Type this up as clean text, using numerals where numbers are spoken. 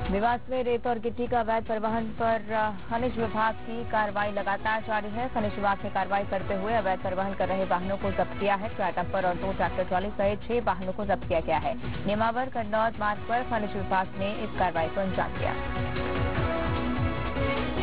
देवास में रेत और गिट्टी का अवैध परिवहन पर खनिज विभाग की कार्रवाई लगातार जारी है। खनिज विभाग ने कार्रवाई करते हुए अवैध परिवहन कर रहे वाहनों को जब्त किया है। ट्रैक डंपर और 2 ट्रैक्टर ट्रॉली सहित 6 वाहनों को जब्त किया गया है। नेमावर कन्नौज मार्ग पर खनिज विभाग ने इस कार्रवाई को अंजाम दिया।